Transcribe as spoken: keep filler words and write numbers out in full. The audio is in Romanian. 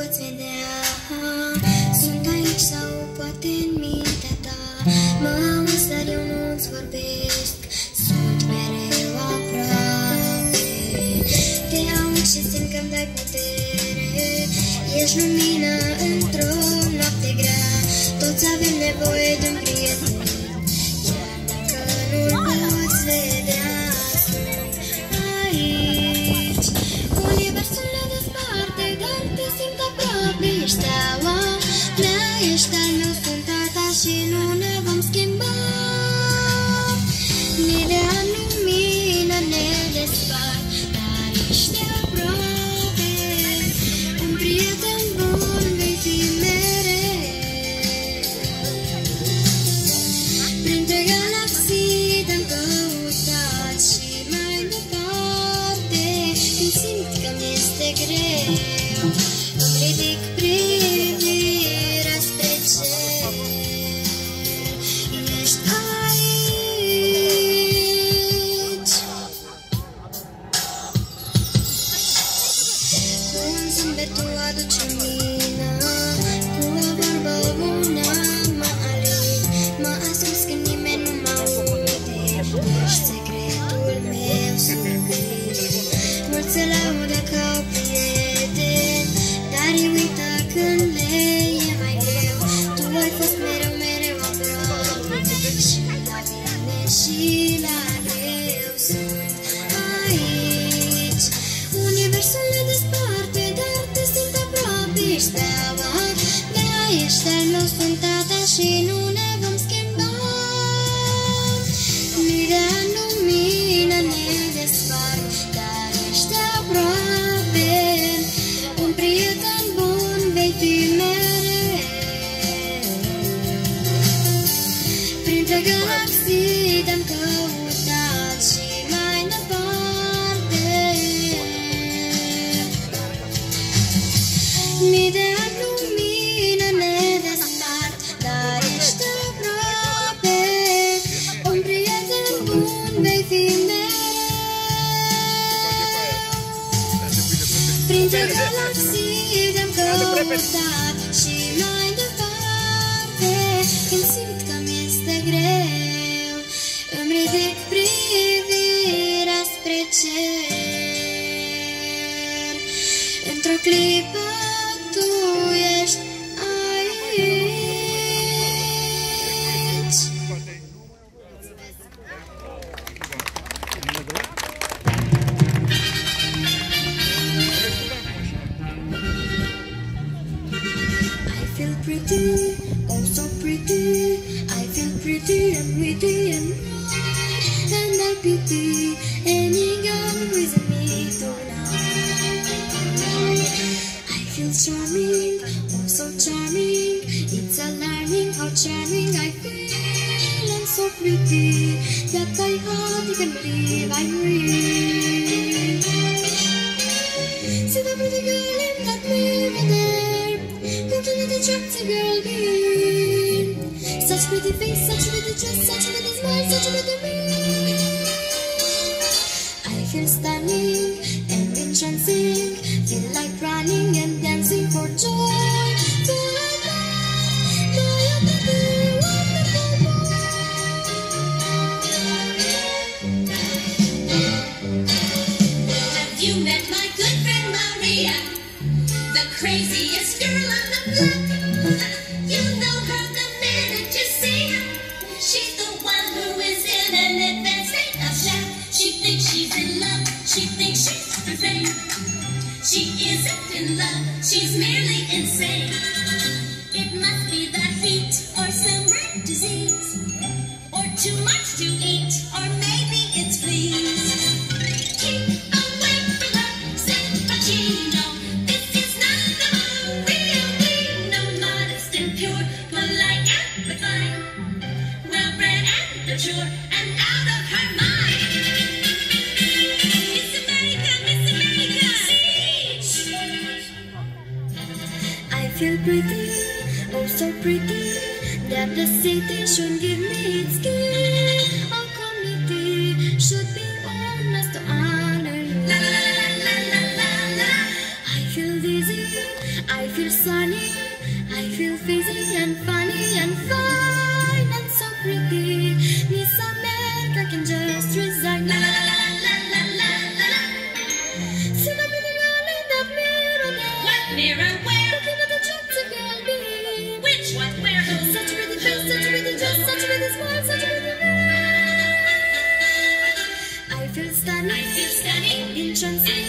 poți vedea. Sunt aici sau poate în mintea ta. Mă auzi, dar eu nu-ți vorbesc. Sunt mereu aproape. Te aud și simt că-mi dai putere. Ești lumină într-o noapte grea. Toți avem nevoie de un prieten, chiar dacă nu-l poți vedea. Sunt aici. Universul ne desparte, dar te simt aproape. Ești steaua mea, ești al meu, sunt a ta și nu ne vom schimba. Mii de ani lumină ne despart, dar ești aproape. Un prieten bun vei fi mereu. Printre galaxii te-am căutat și mai departe. Când simt că mi-este greu, îmi ridic privirea spre cer. Ești aici. Cu un zâmbet tu aduci lumină, cu o vorbă bună mă alin. Mă ascunzi când nimeni nu mă aude. Ești secretul meu subtil. Mulți se laudă ca o prieten, dar îi uită când le e mai greu. Tu ai fost mereu, mereu aproape, și la bine și la greu. Sunt aici. Universul ne desparte, dar te simt aproape. Ești steaua mea, ești al meu, sunt a ta și nu ne vom schimba. Mii de ani lumină ne despart, dar ești aproape. Un prieten bun vei fi mereu. Printre galaxii te-am căutat și mai departe. Mii de ani lumină ne despart, dar ești aproape. Un prieten bun vei fi mereu. Printre galaxii te-am căutat și mai departe. Când simt că mi-este greu, îmi ridic privirea spre cer. Într-o clipă tu ești aici. I feel pretty, oh so pretty. I feel pretty and witty and bright, and I pity any girl who isn't me tonight. I feel charming, oh so charming. It's alarming how charming I feel. I'm so pretty that I hardly can believe I'm real. See the pretty girl in that movie there. Who can it attract a girl be? Such pretty face, such pretty dress, such pretty smile, such pretty me. I feel stunning and entrancing, feel like running and dancing for joy. Feel like love, my pretty wonderful boy. Have you met my good friend Maria, the craziest girl on the block? You know her the minute you see her. She's the one who is in an advanced state of shock. She thinks she's in love, she thinks she's insane. She isn't in love, she's merely insane. It must be the heat or some rare disease, or too much to eat, or maybe it's fleas. Keep away from her, San Pacino. This is not the real me. No, modest and pure, polite and refined, well bred and mature, and out of her mind. Miss America, Miss America, I feel pretty, oh so pretty, that the city should give me its key. Our community should be honest to honor you. la la la la la la la. I feel dizzy, I feel sunny, I feel fizzy and funny and fine and so pretty. Miss America can just resign. La la la la la la la la la. See the pretty girl in the mirror there. What mirror? Where? Looking at the attractive girl beam. Which one? Where? Who? Such a pretty face, such a pretty dress, such a pretty smile, such a pretty man. I feel stunning, I feel stunning, entrancing.